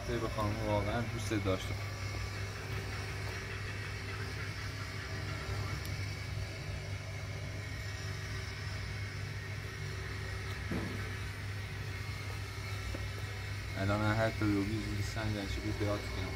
به خانم واقعا دوست داشتم. الان هر تا روی زودی سنگنشی بود بیاد کنم.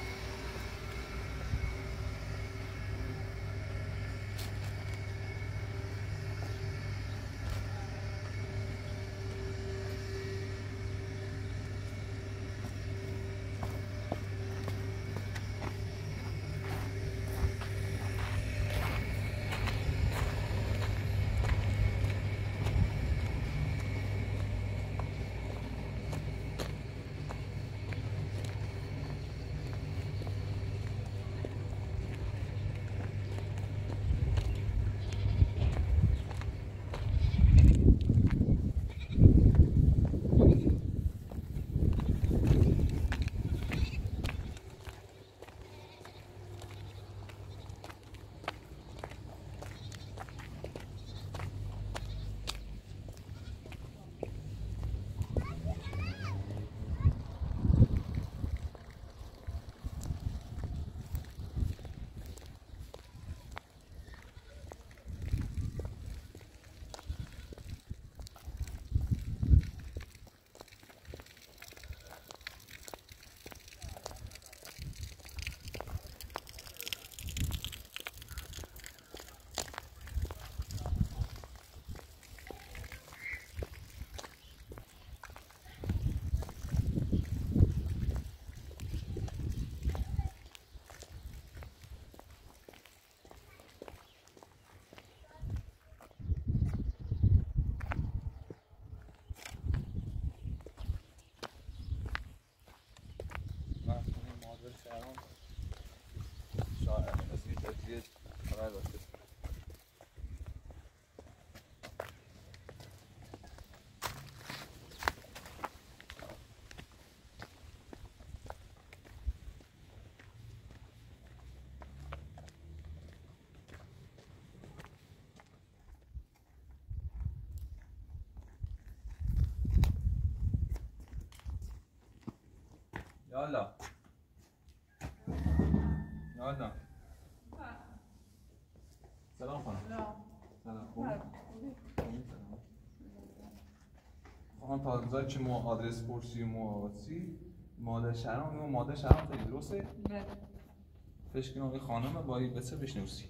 یالا یالا سلام خانم. سلام خانم تازه چه مو آدرس پرسی مو آسی ماده شهرام و ماده شهرام خیلی درسته؟ بله. فکر کنم این خانم باید بسه بشنوسی.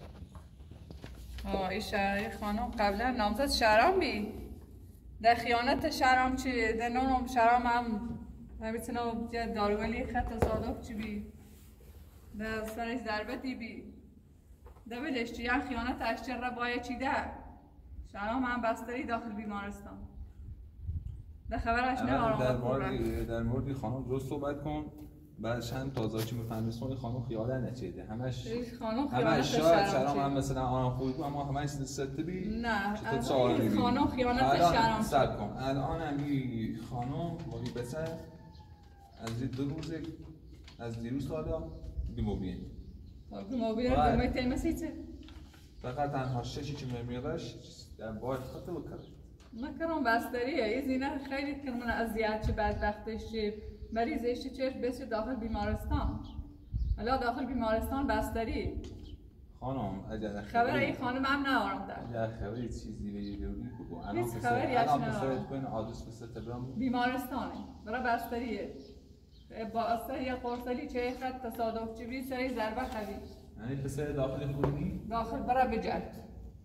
این خانم قبلا نامزد شهرام بی در خیانت شهرام چی در نونم شهرام هم میتونم دارولی خط صادق چی بی در سرش ضربتی بی در بلش چی یا خیانت اشتر را باید چی ده شهرام هم بستری داخل بیمارستان در خبرش نه آرام در مورد خانم درست صحبت کن. بعد چند تازه چی میفهمیستون خانم خیاله نچیده همش شاید شهرام هم مثلا آرام خوبی بود اما همش سته بی نه خانم خیانت شهرام سب کن. الان همی خانم باقی بسر از 2 روز از دیروز حالا بیموبین بیموبین تیمسیته فقط تنها ششی که میمیادش در باید خطه بکرد نکرم بستریه یه زینه خیلی که من اذیت چه بدبختش چه مریضش چه بسیار داخل بیمارستان حالا داخل بیمارستان بستری خانم اگر خبر این خانم هم نوارم در اگر خبری چیزی بگیری بگو الان پسرت کنین آدرس پسر تبرام بیمارستانه برای بستریه با اصلا یه قرصلی چه خط تصادف چی بی سری ضربه خبی یعنی پسر داخل خونی؟ داخل برای بجرد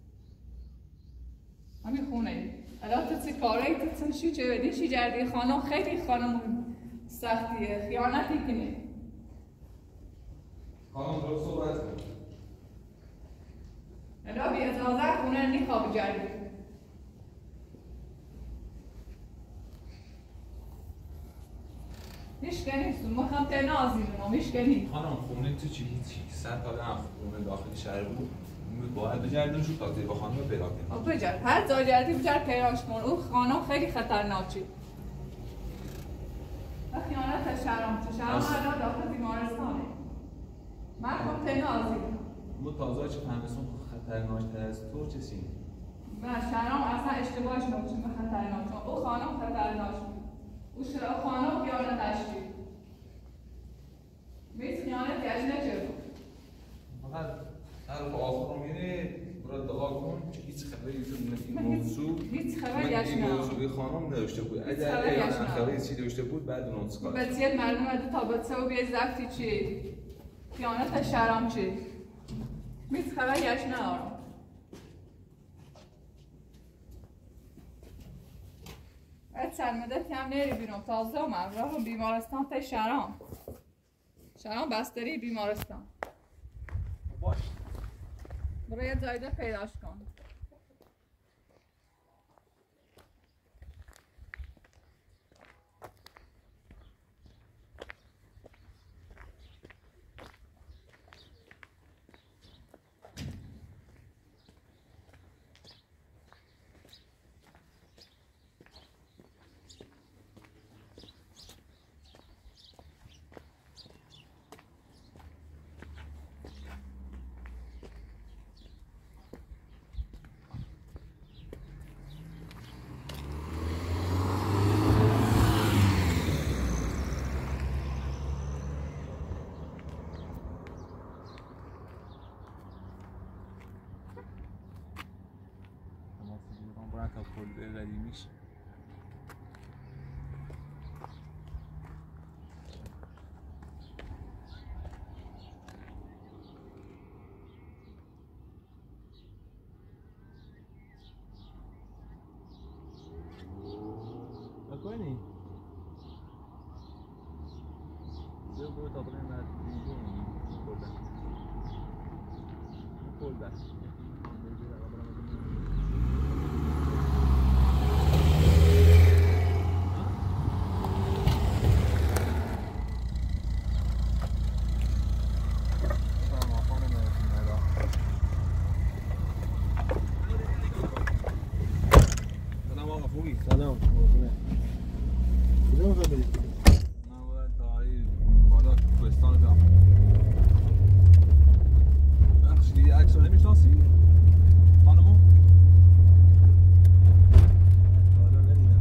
همین خونه الان تو چه کاری تو چی چه بدی چی جردی خانم خیلی خانم سختیه خیانتی کنه خانم درست صحبت کن الان بی اجازه خونه نیخواه بجردی میشکنی ما هم تنها آزیدونم میشکنی خانم خونه تو چی؟ 100 تا خونه داخل شهر بود باید بجردن شد تا با خانم پیدا کنیم بجرد هر جا جردی بجرد پیداش کن اون خانم خیلی خطرناکه خیانت شهرام الان داخل بیمارستانه من خب تنها آزیدونم ما تازه چه فهمستون خطرناکتر از تو چه سینی؟ نه شهرام اصلا اشتباهش نمیشه به خطرناک او خانم خطرناک او خانم خیانتش کرد میز خیانت کش نچه فقط حرف آخر رو میره برای دعا کن که هیچ خبری این موضوع هیچ خبری این موضوعی خانم نداشته بود اگر خبری چی داشته بود بعد اون سکار بسیار معلومه تا بچه و بیای زفتی چی خیانت شرم چی هیچ خبری اش ندارم باید چند مدتی هم نری بیرون تازه اومد راه بیمارستان تا شرم بستری بیمارستان باش برای یه جایده پیداش کن کل قدیمیش نکنی بیا برو تا برای نتیجه کل بس سلام کجا میخوای برید؟ من باید تا بالا کوهستان برم بخش دیگه عکس رو نمیشناسی؟ خانمو؟ حالا ندیدم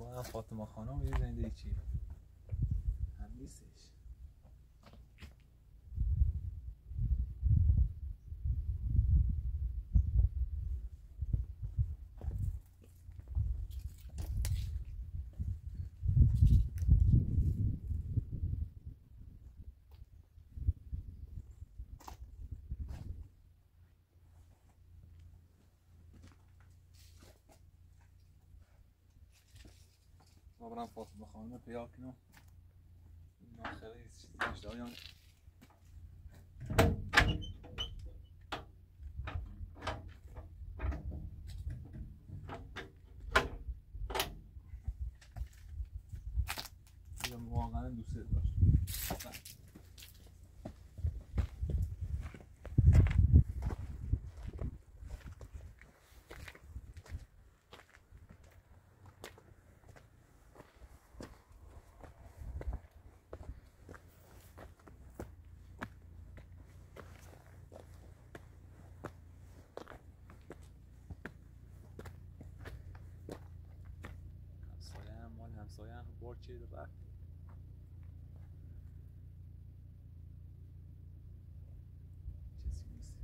من فاطمه خانم یه زنده چی هم نیستش. برم فاطمه خانم پیدا کنم اینا خیلی چیزیش داریم. واقعا دوست داشت. همسایه هم بار چیه بعد چیزی نیست.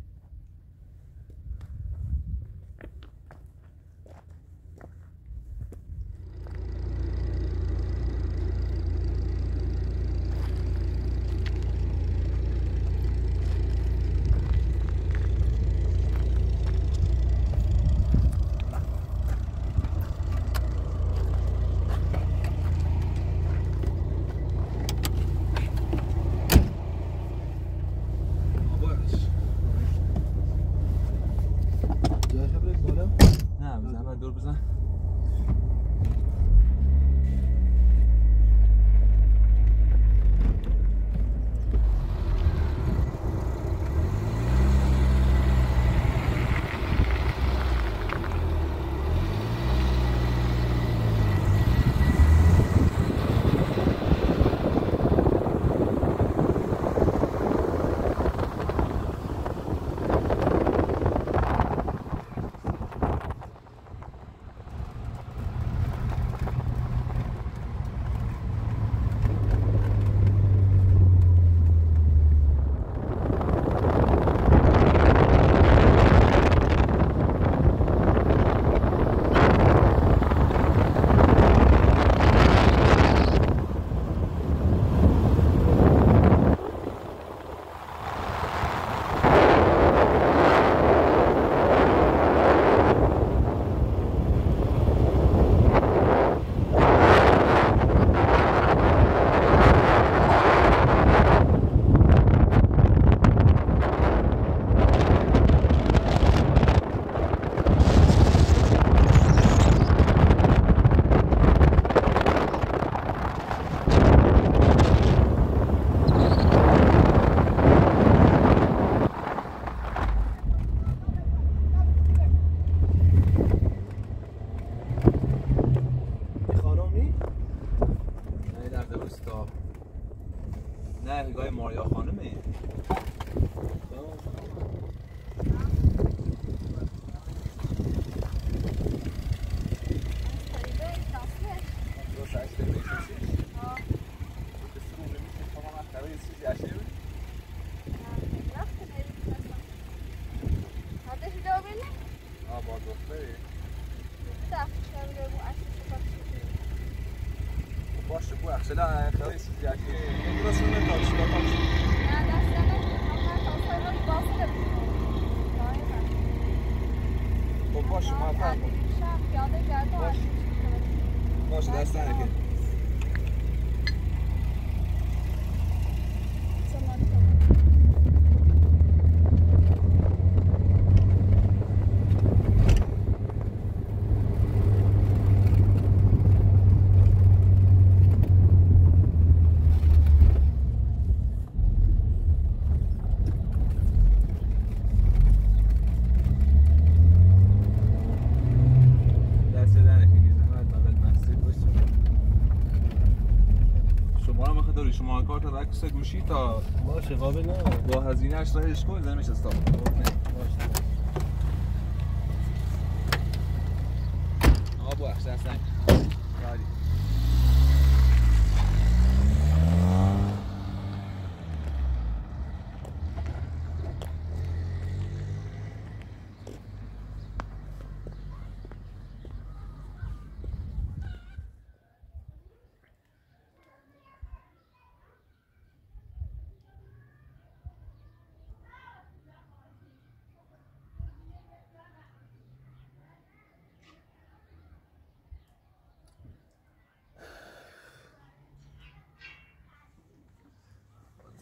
Cela خیلی چیزی است که درست نمی‌تونی شما کنی. نه دست نمی‌تونم تا سایه واسه خب باشه ما فهم. شب پیاده گردم. باشه دست نگیر. شما کارت رقص گوشی تا باشه قابل نه با هزینه‌اش رایش کن زمینش استاپ باشه آقا بخش هستن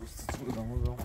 دوست بودم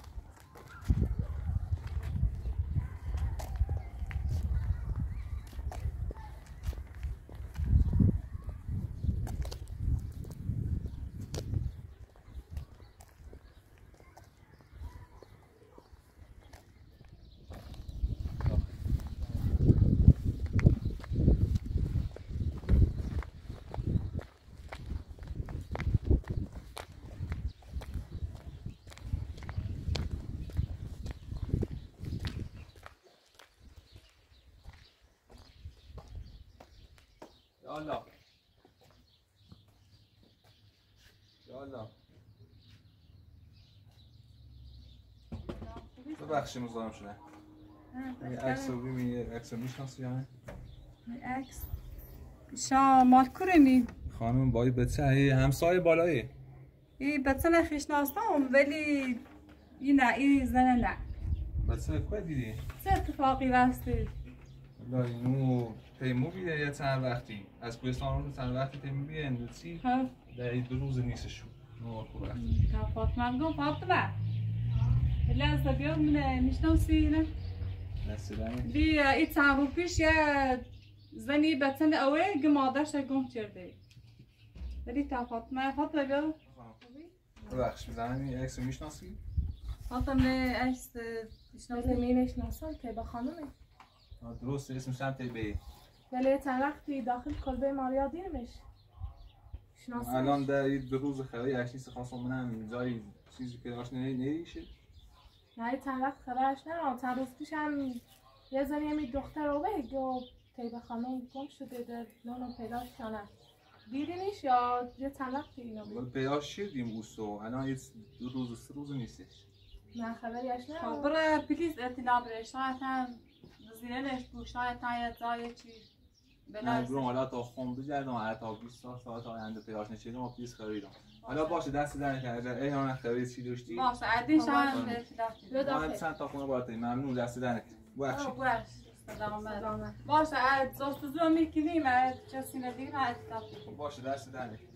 یالا یالا ببخشید مزاحم شدم. این عکس رو ببین، عکس رو میشناسی یا نه؟ عکس شا مال کرمی خانم بایی بچه همسایه بالایی این بچه نخیشناستم ولی این نه این زنه نه بچه که دیدی؟ چه اتفاقی واسطه؟ لا اینو تیمو بیه یه چند وقتی از کوهستان رو چند وقتی تیمو بیه اندوچی در این 2 روز نیستشون نوار خوب وقتی تا فاطمه بگم فاطمه اللي هسه بيوم میشناسی نه؟ نسیدنی؟ بی این چند رو پیش یه زنی بچن اوه گمادش گم کرده ولی تا فاطمه بیا ببخش میزنم این عکس رو میشناسی؟ فاطمه عکس میشناسی؟ میشناسم تیبه خانمه درسته اسمش هم تیبه ولی چند وقتی داخل کلبه ماریا دیرمش شناسمش الان در این 2 روز خبری اشنیست خواستم منم جایی چیزی که آشنا نمیشه نه چند وقت خبرش نرم چند روز پیش هم یه زنی همی دختر رو بگو تیبه خانم گم شده در نونو پیداش کنه دیدینش یا یه چند وقتی اینو بود؟ پیداش شدیم اوستو الان یه 2 روز 3 روز نیستش من خبریش نرم برای پلیس اطلاع بره شاید هم زیرش بود شاید تا جای چی نه برون حالا تا خون بگردم حالا تا 20 ساعت آینده پیداش نشدیم و پلیس خریدم حالا باشه دست در نکنه ای ها خرید چی داشتی باشه عدیش هم اطلاع ما چند تا خونه باید ممنون دست در نکنه بخشید باشه از جستجو هم میکنیم از کسی ندیم از اطلاع باشه دست در نکنه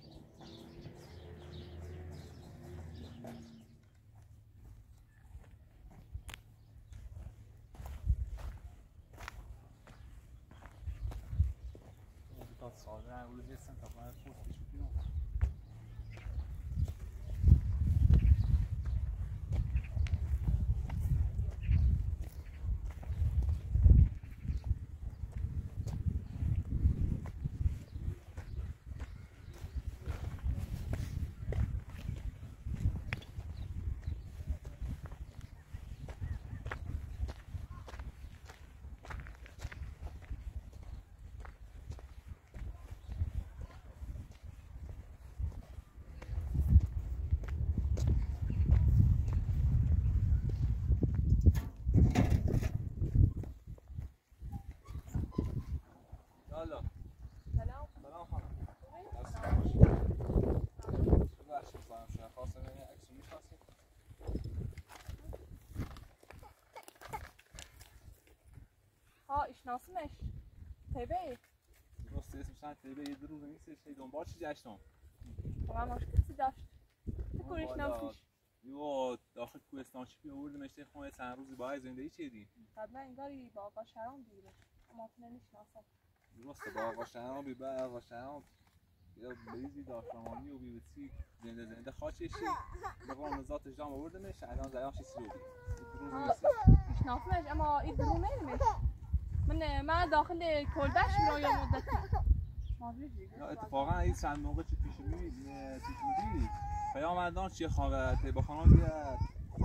شناسمش تیبه درسته اسمش هم تیبه یه 2 روز نیستش دنبال چی گشتم من مشکلی داشت بکنی شناسیش یو داخل کوهستان چی آوردیم اشته خونه چند روزی باید زندگی چیدی قبلا انگاری با آقا شرام دیرش اما تو نمیشناسم درسته با آقا شرام بی با آقا شرام یا بریزی داشتمانی و بیبتی زنده خاچشی بقام نزات اجرام آوردمش الان زیانش سی رو میشناسمش اما این درو نمیمش من داخل کلبش میرایم مدتی اتفاقا این چند موقع چی پیش میدی پیامدان چیه خواهد تیبه خانم بیاد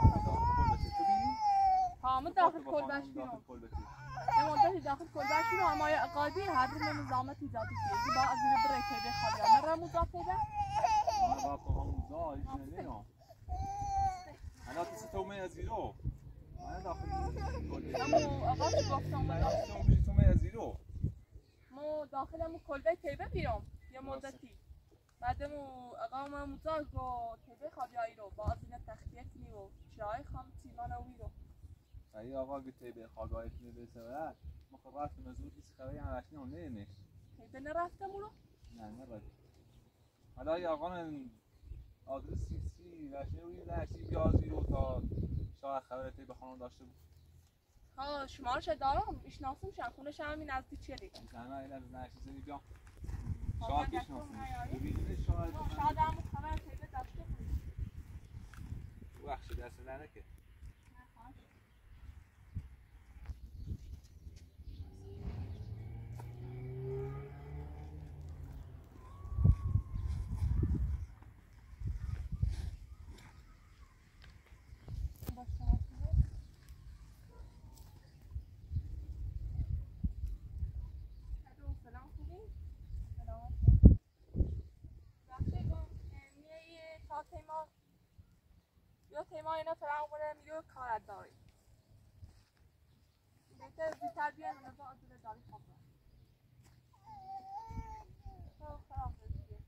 من داخل کلبش میرم یه مدتی داخل کلبش میرم اما قاضی هر نظامت ایجادی که با از این بره تیبه خواهد نره مضاف تیبه با فهموزا هیچ نمیام انا کسی تومه از زیرو من داخل امو آقا چی گفتم من تومه از زیرو مو داخلمو کلبه تیبه بیرم یه مدتی بعدمو آقا ما مزاج با تیبه خواهی رو با از این تخلیه کنی و چای خام تیمان اوی رو ای آقا که تیبه خواهی کنی بسه مخابرت مزود بیسی خواهی همشنی هم نمیش تیبه نرفتم رو؟ نه نرفت حالا ای آقا آدرس سی رشته روی درسی بیازی رو تا شاه خبرتی به خانم داشته بود. ها شمارش دارم میشناسم شم خونش هم این نزدیک چیه دیگه زنه این از نشیزنی بیام شاه میشناسم ببینید شاید هم خبرتی به داشته بود بخشی دست نده که تیما اینا فرام بوده میگه کار داری بهتر زودتر بیان و نظر آزوده داری خواب خراب دیگه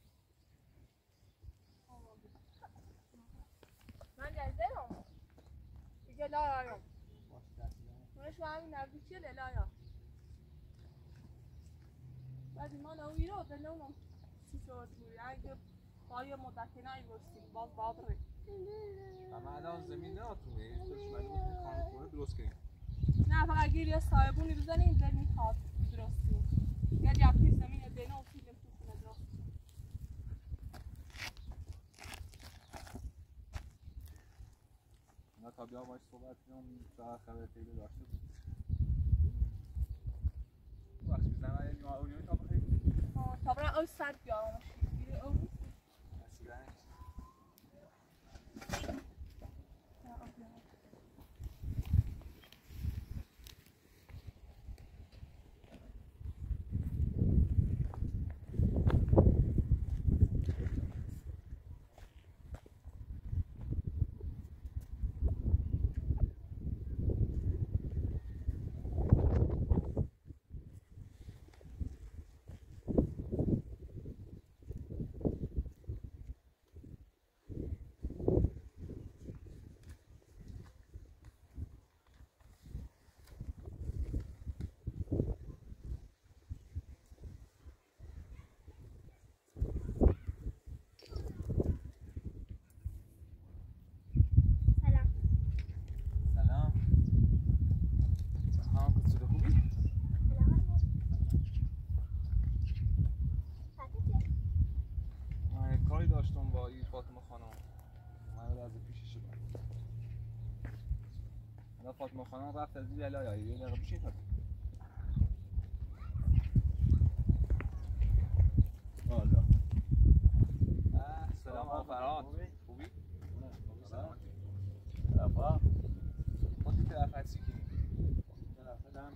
من جایزه رو دیگه لارم خونش با همین نزدیکیه لایا بعد ایمان اوی رو دلونم چی شد بوری اگه با یه مدتی نایورسیم باز بابره اما الان زمین ناتونه توش مجبور کنید خانه خونه درست کنید نه فقط گیر یه صاحبونی بزنیم دل میخواد درست کنیم یه جبهی زمین بینه و سیدیم تو خونه درست اینا تا بیا باش صحبت کنم تا خبر تیله داشته بود وقتی بزنم این اونیوی تا بخیر تا برای او سر بیارم گیره او نیست داشتم با این فاطمه خانم من از پیشش بود حالا فاطمه خانم رفت از این لایه یه دقیقه بشین تا والا سلام فرهاد خوبی؟ سلامتی رفا خودی طرف هستی که طرف دارم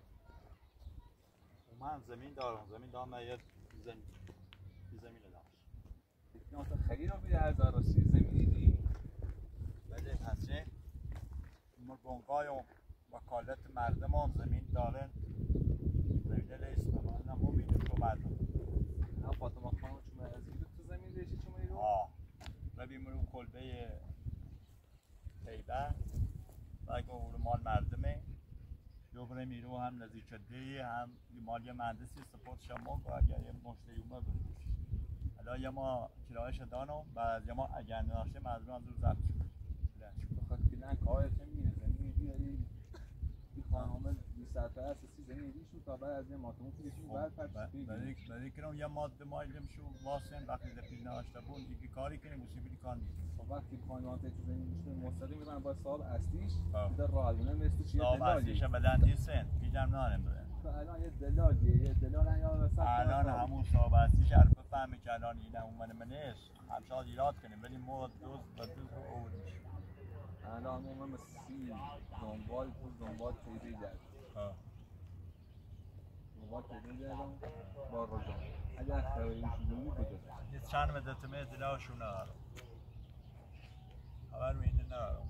من زمین دارم یه زمین دارم نه تا خیلی رو بیده از آراسی زمینی دی بله پسه مرگونگای و وکالت مردم هم زمین دارن زمینه لیست من هم میدیم تو مردم نه فاطمه خانم چون از این تو زمین دیشی چون میرو و بیمرو کلبه تیبه و اگه مال مردمه دوباره میرو هم نزدیکده هم مال یه مهندسی سپورت شما و اگر یه مشتری اومد بروش حالا یه ما کرایش دانم بعد یه ما اگر ناشته مردم از رو ضبط شد بخاطر که نه کارت میره زمین دیگه این خانم 20 ساعته اساسی زمین دیشون تا بعد از یه ماتمون پیشون بعد برای کنم یه ماده مایلم شو واسن وقتی در پیش ناشته بود دیگه کاری کنیم موسیقی کار میکنیم وقتی خانواده تو زمین میشه مستقیم میرن با صاحب اصلیش در راهونه مثل چیه صاحب اصلیش بدن نیستن پیجم نانم بدن الان یه دلال یا وسط الان همون صاحب اصلیش عرف بفهمه که الان اینه اون منش هم شاید ایراد کنیم ولی ما دوز با دوز رو اول میشیم الان ما مثل دنبال پیدی دارد دنبال پیدی دارم با رجا اگر خبری شدونی کجا یه چند مدتمه دلاشون ندارم خبر میده ندارم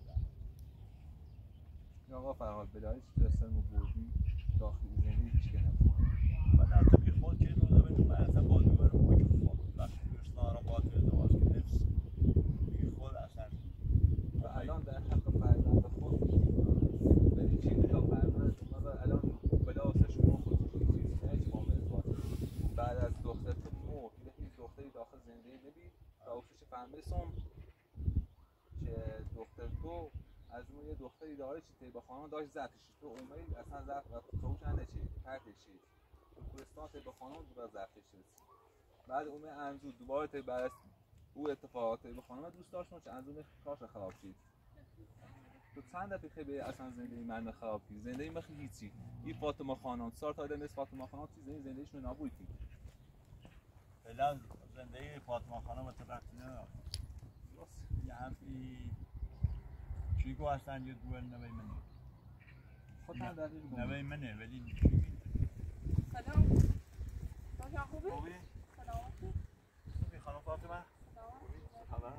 آقا فرهاد بدایش دستم رو بردی داخلی زندگی هیچ که نبود و در طبیق خود که روزه بدون من اصلا بازی برم بگم خود وقتی دوست دارم باید به ازدواج که نفس دیگه خود اصلا و الان در حق فرزند خود ولی چیزی یا فرزند الان بلا واسه شما خود چیزی هیچ معامله ازدواج بعد از دخترت مرد یه دختری داخل زندگی نبید کاوشش فهمیدم که دختر تو از اون یه دختری داره چی با خانم داشت زفتش تو اومدی اصلا زفت و کاوش نچی پرتشی تو کوهستان با خانم دوباره زفتش بعد اون انزو دوباره بعد او اتفاقات با خانم دوست داشتم چه انزو کارش خراب شد تو چند دفعه خیلی اصلا زندگی من خراب شد زندگی من هیچی این فاطمه خانم سال تا مثل فاطمه خانم چیزی زندگیش نابود کی فعلا زندگی فاطمه خانم تو وقتی نه یه همین چی کو اصلا یه دوئل نوی منه خودم دقیق نوی منه ولی سلام شما خوبی؟ خوبی؟ سلامتی؟ خوبی خانم فاطمه؟ خبر؟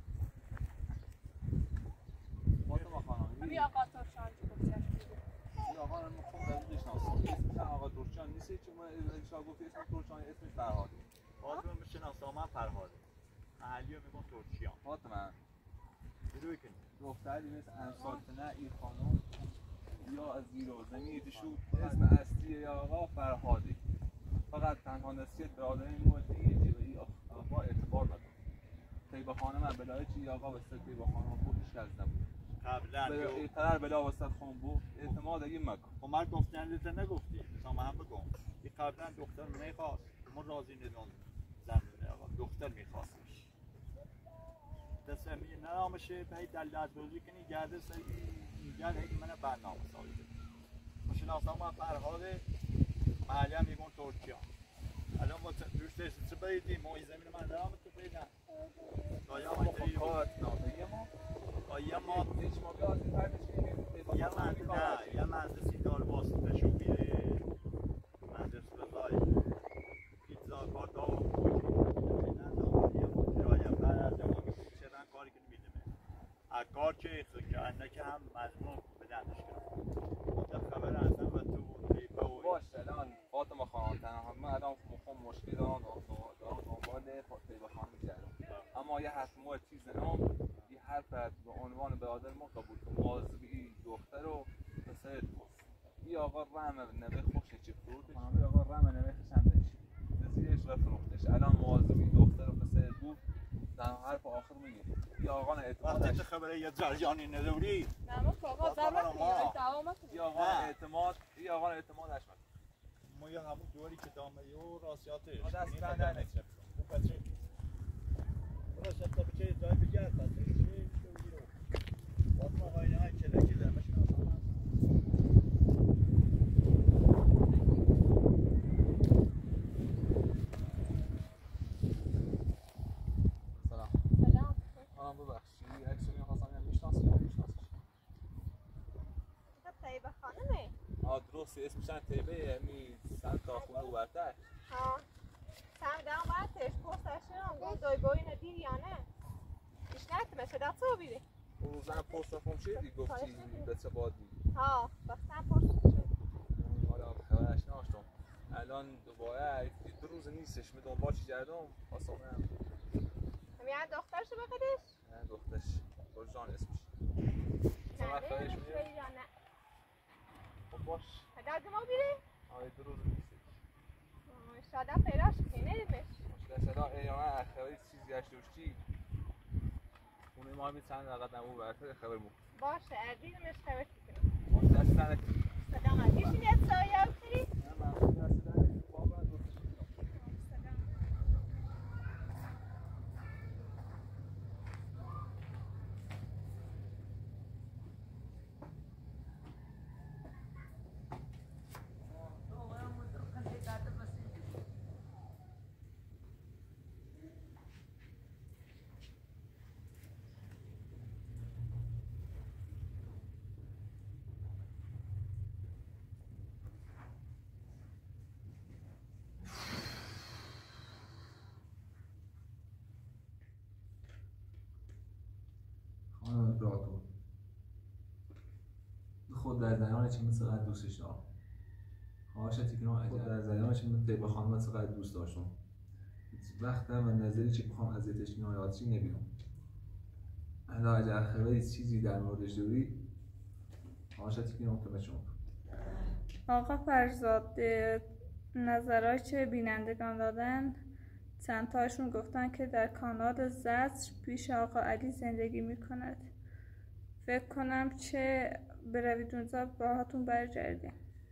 فاطمه خانم همین آقا ترشان چی گفتی؟ این آقا رو خود دقیقش ناسم اسمش آقا ترشان نیست چون من اشتباه گفتی اسم ترشان اسمش فرهاده فاطمه میشناسم من فرهاده محلیو میگم ترشیان فاطمه بروی کنی دختری مثل انصارتنه این خانم یا از زیرو زمین دشو اسم اصلی یا آقا فرهاده فقط تنها نصیحت برادرین موجودی که به آقا اعتبار نداره طیبه خانم من بلای چی آقا واسه طیبه خانم خودش از نبود قبلا این قرار بلا واسه خون بود اعتماد این مکن خب من گفتن تو نگفتی تا هم بگم این قبلا دختر میخواست ما راضی ندان زن آقا دختر میخواستش دست امی نامشه به دلت بازی کنی گرده سری گرد هی من برنامه سازی مشناسم من فرهاد محلی هم میگن ترکیه الان ما دوستش چه بیدیم ما این زمین من دارم تو بیدم دایا ما کارت نامه ما آیا ما هیچ ما بیاد این پردش یه مهندسی دار واسطه شو میره مهندس رضایی پیتزا کار داو کاری که نمیدونه کار که که هم مضمون بدنش کرد خبر اصلا و تو باش الان فاطمه خانم تنها من الان مشکلی دارم دنبال طیبه خانم می‌گردم اما یه حرف ما چیز نام یه حرف به عنوان برادر ما قبول کن مواظبی دختر و پسر دوست این آقا رحم نوه خوشه چه فروتش این آقا رحم نوه خشندش نزیرش و فروختش الان مواظبی دختر و پسر دوست در حرف آخر میگه این آقا نه اعتمادش وقتی خبره یه جریانی نداری نه ما آقا زحمت میاد دوامت این آقا اعتمادش من ما یه همون دوری که دامه و راستیاتش دست بندن نچه راست تا بچه جای بگرد پس چه باطمه آینه های کلکی درمش سلام ببخشی عکس رو می‌خواستم میشناسی یا میشناسیش طیبه خانمه درسته اسمش هم طیبه سن تا خونه او برتر سمدم برتش پرسشم گفت دوی بایی ندیر یا نه ایش نتمه صدا تو بیده اون روزن پرسفم چیدی گفتی به چه بادی گفتم پرسفم حالا خبرش ناشتم الان دوباره دو روز نیستش می دنبال چی گردم خواستم هم همین دخترشو بقیدش؟ نه دخترش برجان اسمش نه نه یا نه خب باش پدر ما بیده؟ دو روز نیستش شاده پیداش کنی ندیدمش مشکل صدا ایامه خبری چیزی هشتوشتی اونه ما همین چند دقیقت نمو برتر خبر مو باشه اردیدمش خبر کنی باش دست زنه صدا من بیشین یه سایه او کری؟ نه من دست زنه واقعا دوستش امپراتور خود در زنان چه مثل دوستش دارم خواهشتی که خود در زنان چه مثل طیبه خانم چقدر دوست داشتم وقتم و نظری چه بخوام ازیتش نایاتشی نبینم الا اگر خبری چیزی در موردش داری خواهشتی که نام شما آقا فرزاد نظرهای چه بینندگان دادن چند تاشون گفتن که در کانال زجر پیش آقا علی زندگی میکند. فکر کنم چه بروید اونجا باهاتون برگردیم.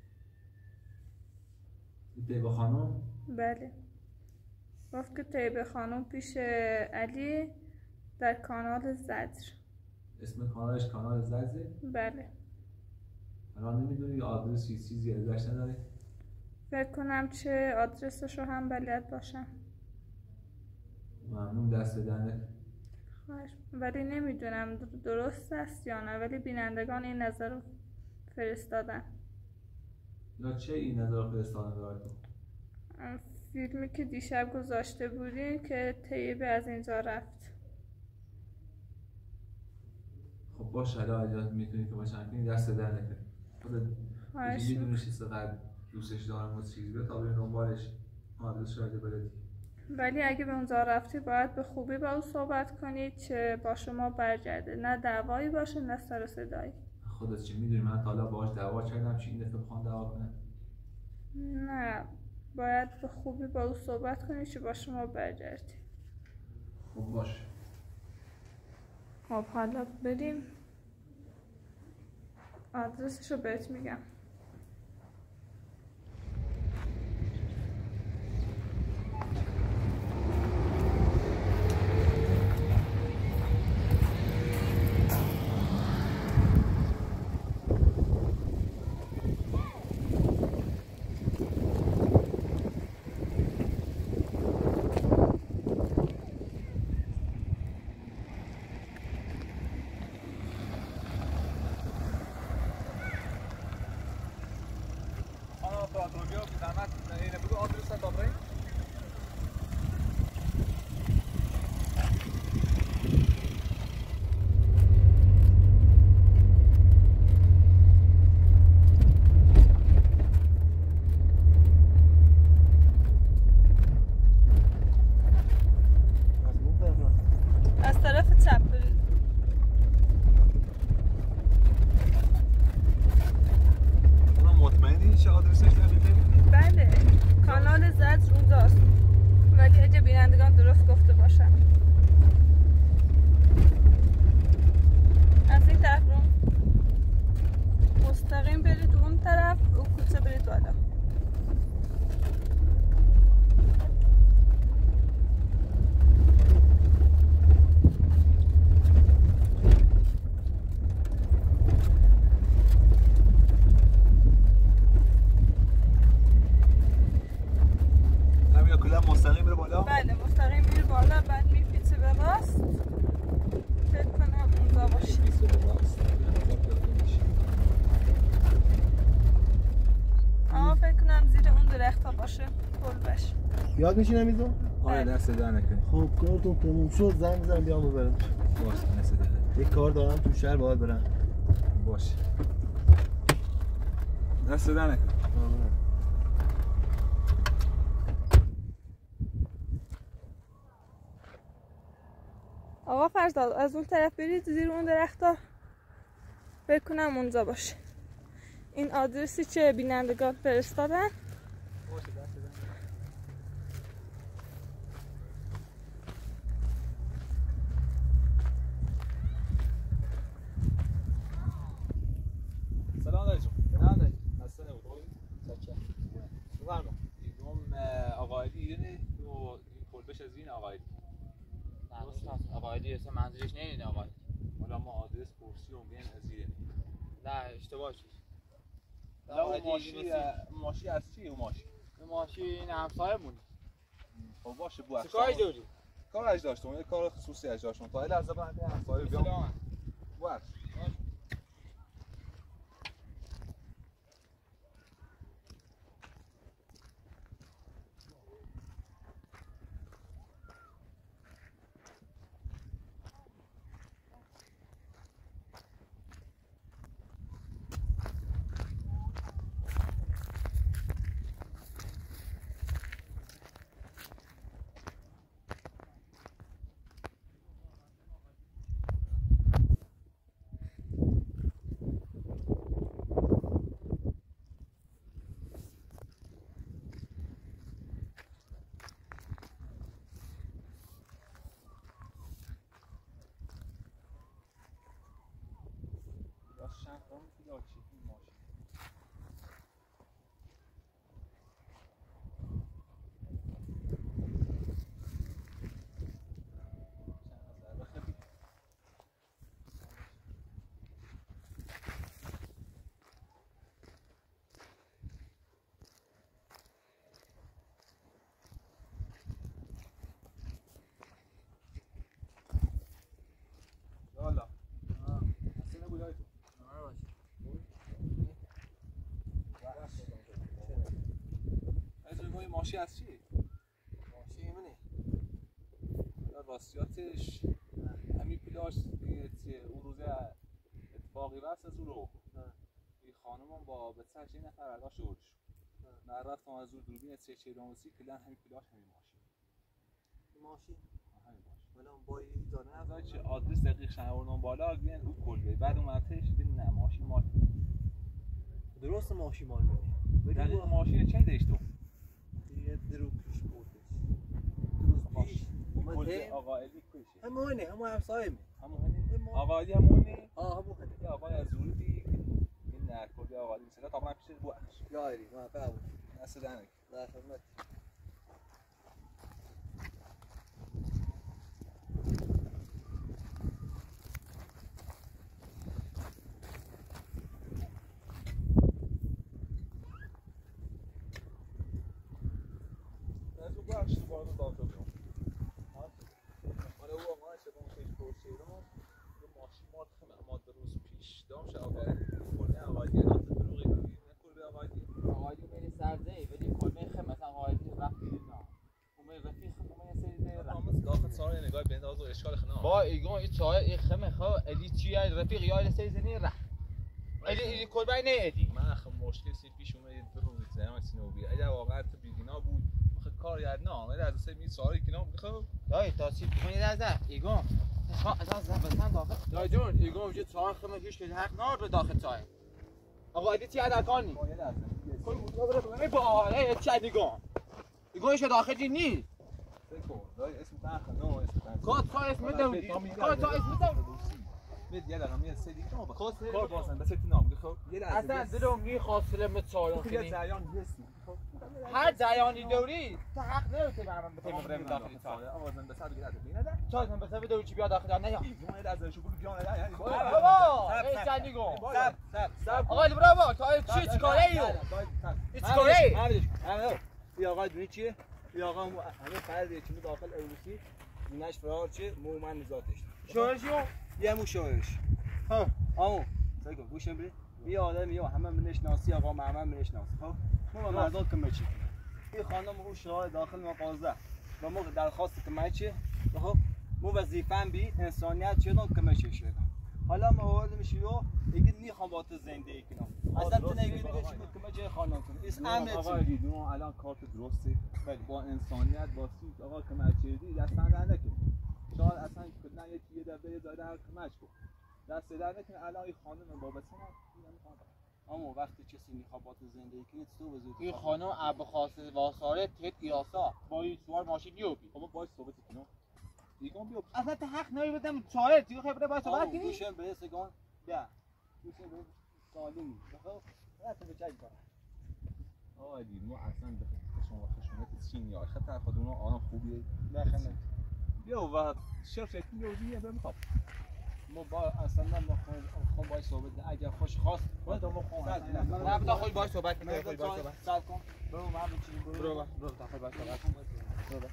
طیبه خانم؟ بله، گفت که طیبه خانم پیش علی در کانال زجر. اسم کانالش کانال زجره؟ بله. الان نمیدونی آدرس چیزی ازش نداری؟ فکر کنم چه آدرسش رو هم بلد باشم. ممنون، دست دهنت. ولی نمیدونم درست است یا نه، ولی بینندگان این نظر رو فرستادن. یا چه این نظر رو فرستادن براتون؟ فیلمی که دیشب گذاشته بودین که طیبه از اینجا رفت. خب باشه، حالا اجازه میتونی که باشن کنی، دست دهنت. خودت میدونی چقدر دوستش دارم و چیزی به تا بریم دنبالش آدرس شاید بلدی. ولی اگه به اونجا رفتی باید به خوبی با او صحبت کنید چه با شما برگرده، نه دعوایی باشه نه سر و صدایی. خودت چه میدونی من تا حالا باهاش دعوا کردم چه این دفعه بخوام دعوا کنم؟ نه، باید به خوبی با او صحبت کنید چه با شما برگرده. خب باشه. خب حالا بریم، آدرسشو بهت میگم. یاد میشینم ایزو؟ آره دست در نکنی. خب کارتون تموم شد، زنگ بزن بیام ببرم. باشه دست در. یک کار دارم تو شهر باید برم. باشه دست در نکنی. آقا فرزاد از اون طرف برید زیر اون درختا، فکر کنم اونجا باشه. این آدرسی چه بینندگان فرستادن. باشه دست در. سلام علیکم. نه نه خسته نباشید. چاکر. بفرما. اینم آقا علی اینه تو این کلبش از این آقا علی. آقا علی اصلا منظورش نمیدونه آقا. حالا ما آدرس پرسی و میگن از اینه. نه اشتباه شد. ماشی از چیه اون ماشی؟ اون ماشی این همسایه‌مونه. خب باشه بو اصلا. چیکار داری؟ کار اج داشتم، یه کار خصوصی اج داشتم. تا الان از بنده همسایه بیام. بو شهرام یا چی ماشین یالا اصلا نبود های تو از روی ماشی از چی؟ ماشی منه یا راستیاتش همین پیلاش اون روزه اتفاقی بست از او رو این خانمم با به سرش این نفر برداشت شد من رفتم از او دوربین چه داموسی کلن همین پیلاش همین ماشی همین ماشی ولی اون بایی دانه از چه آدرس دقیق شهرنام بالا بیان او کلبه بعد اون مرتش دیدن نه ماشین مال درست ماشی مال منه دقیق ماشین چه دیش تو یه درو پیش بردش درست پیش کلبه اومده آقا علی کشه همونه همون همسایه می همونه آقا علی همونه همونه یا آقا از ورودی این نه کلبه آقا علی مثلا تا من پیش بو یا ایری ما فهمم دست دنک نه خدمت از اون بخش تو بالا داخل بیام حالا او آقا شده اون پیش پرسیدم یه ماشین مال خیلی ما روز پیش دام شد آقا کلبه آقا علی نات دروغی نه کلبه آقا علی آقایدی میری سرده ولی کلمه خیلی مثلا آقایدی وقت دیدی نه اومه رفیق اومه یه سری دیره آموز داخل سال نگاه بنداز و اشکال خنا با ایگون این چای این خمه خواه الی چیه رفیق یا الی سری زنی ره الی کلبه نه ادی من اخ مشکل سی پیش اومد دو روز زمان سینوبی اگه واقعا تو بیگینا بود مخ کار یاد نه ولی از سه می سوال اینا میخوام دای تاسی کنی از ایگون از زبطن داخل دای جون ایگون وجود چای خمه هیچ که حق نار رو داخل چای آقا ادی چی ادکانی یه لحظه کل بود با ای چه ایگون ایگونش داخلی نیست بگو دای اسم تاخ نه اسم تاخ کات چای اسم داودی کات چای اسم داودی مید یه دقیقه میاد سه دیگه بخواست کار بازن بس تو نام بخو یه لحظه اصلا دلم میخواستم متسایون یه کنی زیان هستی هر جایانی دوری تو حق نداری که من بتونم داخلی چای آوازن بس دیگه نده بینه چای من بس دوری چی بیا داخل نه یا یه لحظه شو بگو بیان نه یعنی بابا ای جانیگو سب آقا برو تو چی کاره ایو چی کاره این آقا دونی چیه؟ این آقا همه فردیه که داخل اولوسی دونش فرار چیه؟ مومن نزاتش شورشیو یه مو شوهرش ها آمو سگو گوشم بری یه آدمی یا همه منشناسی آقا محمد منشناسی خب ما مرداد که مچی این خانم او شاه داخل مغازه و ما درخواست که مچی خب مو وظیفه‌ام بی انسانیت چیدم که مچی شد حالا ما اول میشیو دیگه میخوام با تو زندگی کنم اصلا تو نمیگی دیگه چی که مچی خانم کنم اسم آقا دیدون الان کارت درسته با انسانیت با سوت آقا که مچیدی دست نده که شاید اصلا نه یه دفعه زده هر کمچ کو دست در نکنه الان این خانم بابت اما وقتی کسی میخواد با تو زندگی کنه تو بزرگ این خانم ابو خاصه واساره تت یاسا با این سوار ماشین بیوبی خب باش صحبت کنم دیگه بیو اصلا تو حق نداری بدم چای دیگه خبره باید صحبت کنی گوشم به سگان بیا گوشم به سالمی خب راست به چای کنه آقا دی ما اصلا به شما خشونت چین یا خطر خودمون آن خوبیه نه خنده بیا و شرف میوزی به میخوام ما با اصلا ما خون باید صحبت اگر خوش خواست باید ما خون نه بتا خود باید صحبت کنی خود باید صحبت صبر کن برو ما بچین برو تا خود باید صحبت کن برو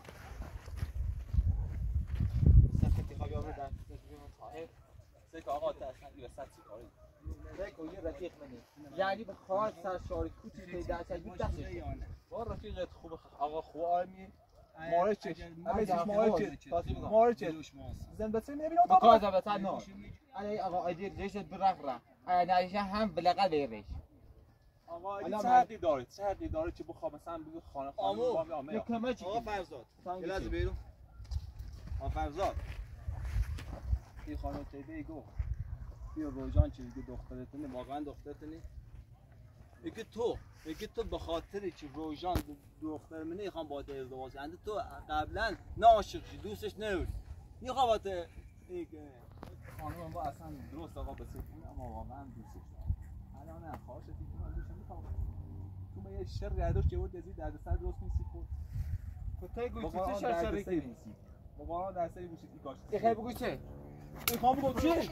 سفتی خوابی آمده در سیک آقا تا اصلا این وسط چی کاری بگو یه رفیق منی یعنی به خواهد سرشاری کوچی پیدا چه بود دستش با رفیقت خوب آقا خوب آرمی ماره چش همه چش ماره چش زن بس نمیبینم با کار زبطن نه علی آقا ایدیر جیش برفره نایشه هم بلقه بیریش آقا این چقدر داره چه بخوام مثلا بگو خانه آمو یکمه چی آقا فرزاد یه لحظه بیرو آقا فرزاد این خانم تیبه گو بیا روزان چه دیگه دخترتونه واقعا دخترتونه میگه تو به خاطر که روزان دختر منه میخوام با ازدواج کنم تو قبلا نه عاشق شدی دوستش نداری میخوام با این خانم با اصلا درست آقا به سکون اما واقعا دوستش دارم. الان نه خواهش دیگه من دوستم میخوام. تو ما یه شر رداش که بود دزی درد سر درست نیستی خود. تو گوش تو شر شر بگی. موقعا در سری گوشی دیگاش. خیر بگو چه؟ میخوام بگو چه؟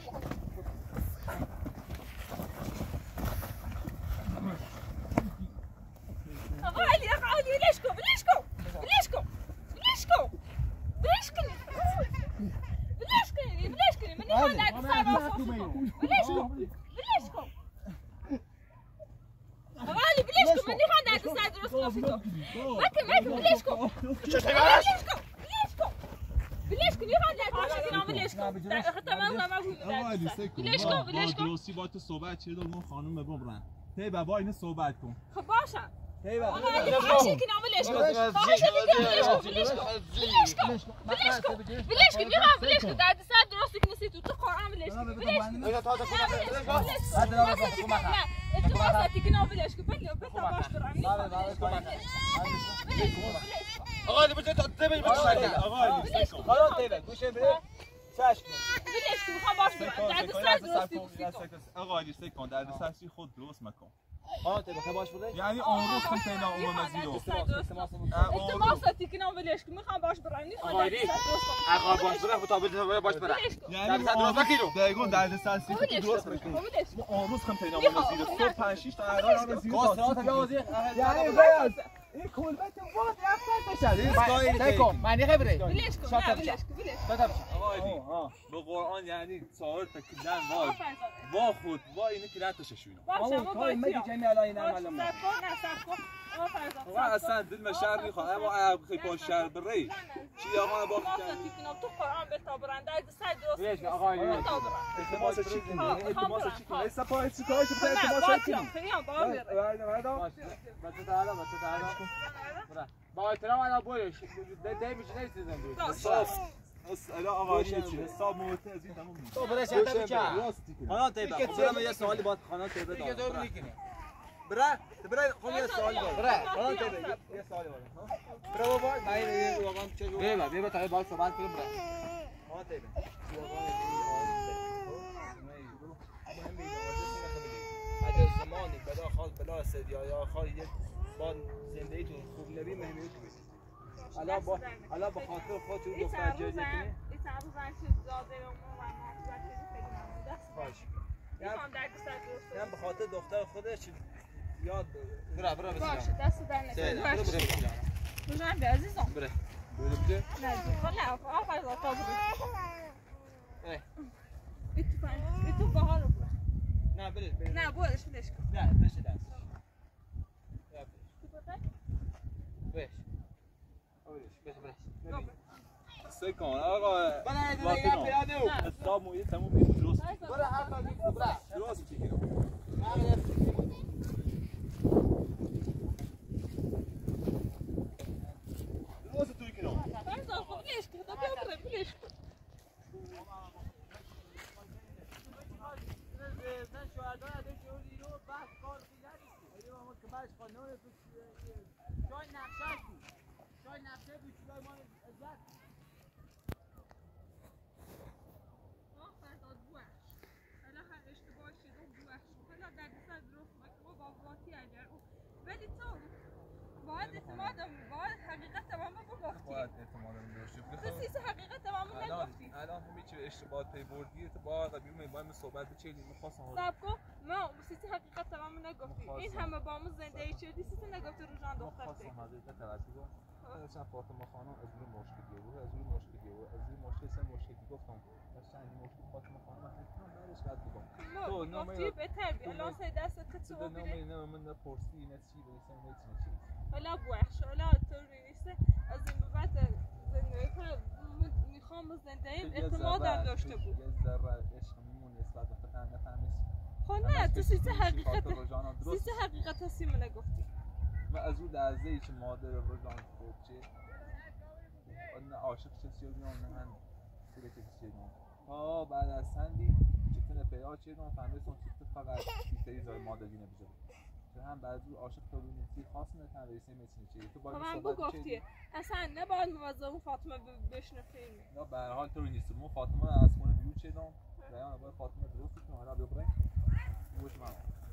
آقا علی ولش کن من نمیخوام درد سر راست ولش کن آقا علی ولش کن من نمیخوام درد سر درست کافی تو مکه ولش کن درستی با تو صحبت چه دل خانم ببرن تی بابا اینو صحبت کن خب باشه تی بابا باشه که ناملش کن ولش کن درد سر درستی که نسی تو قرآن ولش کن آقا دی بده تا بده آقا دی خلاص دیگه گوشه بده چشم ولش کن میخوام باش برم درد سر درستی آقا دی سکون درد سرسی خود درست مکن ها تو بخوای باش بده یعنی اون روز کن پینا اون مزیدو التماساتی که ناملش کن میخوام باش برم آقا دی آقا باش بده تا بده باش برم یعنی درد نکیدو دقیقاً درد سرسی خود درست مکن اون روز کن پینا اون مزیدو صبح 5 6 تا الان مزیدو یعنی بیاز این کلبت وقت رفتن بشه تکو معنی خبره ولش کن آقا به قرآن یعنی چهار تا کدن وا خود وا اینو که رتشش اینو باشه مگه جمعی الان این عمل ما آقا اصلا دل مشر میخواد اما خیلی پاش شهر بری چی آقا با تو قرآن به تابرنده سر درست ولش آقا التماس چی کنی التماس چی کنی سپاه چی کارش بده التماس چی کنی با احترام الان بولش ده میشه نمی‌تونم الان آقا حساب معتز این تموم تو برش انت بچا خانم طیبه خودم یه سوالی باید خانم طیبه دارم دیگه دور میکنی برای خودم یه سوالی باید برای خانم طیبه یه سوالی باید برای بابا من واقعا چه جو بیا تا باید صحبت کنیم برای خانم طیبه اگه زمانی بلا خاص بلا سد یا خاص یه با زندگیتون خوب نبی مهمیت کنید حالا با خاطر خودتون دختر جایی کنید من به خاطر دختر خودش یاد برا باشه دست در نکنید بجان به عزیزم بره بده نه آخر از آتا ایتو بها رو برو نه بره نه بودش بلش کن نه بشه دست سکون آقا برای دیگه پیاده حساب مویه تموم میشه درست برای هر کاری برای درست چی کنم درست توی کنم بلش کن تا بیا بلش کن من شهدا نداشتی رو بحث کار دیگه ما که باش قانون جای نقشه بود جای نقشه بود جای ما عزت فرزاد بوش حالا هر اشتباه شده بوش حالا در سر درست مکتوب با واقعی اگر ولی تو باید اعتمادم باید حقیقت تمام بگفتی باید اعتمادم داشتی تو حقیقت تمام نگفتی الان همین چه اشتباهات پی بردی تو با قبیل باید صحبت بچینیم می‌خواستم صبر کن ما سیتی حقیقت تمام نگفتی این همه با ما زندگی شدی سیتی نگفتی روزان دختر خواستم حضرت توجه کن داشتم فاطمه خانم از اون مشکلی بود از اون مشکل سه مشکلی گفتم مثلا این مشکل فاطمه خانم من بعدش بعد میگم تو گفتی بهتر بیا الان سه دست تو تو ببینی نه من نپرسی نه چی بریسم نه چی حالا بوخش حالا تو نیست از این به بعد زندگی میخوام زندگی اعتمادم داشته بود یه ذره عشقمون نسبت به خودم نفهمیش خب نه تو سیتی حقیقت هستی من نگفتی و از اون لحظه‌ای که مادر روزان خود چه نه عاشق چه نه من سیره چه ها بعد از سندی چطور پیدا چیدم فهمیدم که فقط چیزی زای مادر دینه بجا چون هم بعد از عاشق تو نیستی خاص نکنه رئیس میتونه چی تو باید من گفتی اصلا نباید موضوع فاطمه بشنه فیلم نه به هر حال تو نیست مو فاطمه از خونه بیرون چیدم ریان باید خاتمه درست کنه حالا ببره گوش ما